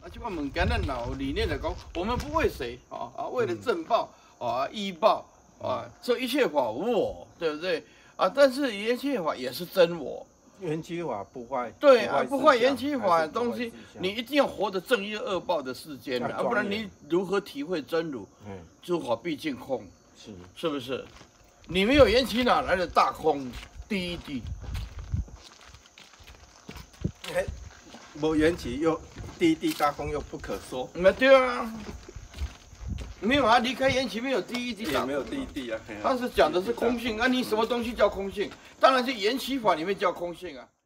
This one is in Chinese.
这个物件咱老理念来讲，我们不为谁为了正报医报说一切法无我，对不对但是一切法也是真我。 缘起法不坏。 对不坏缘起法的东西，你一定要活得正业恶报的世间不然你如何体会真如？诸法毕竟空，是不是？你没有缘起，哪来的大空第一地？ 无缘起又第一地大空又不可说。 对啊，没有离开缘起没有第一地， 也没有第一地啊。 他是讲的是空性你什么东西叫空性？当然是缘起法里面叫空性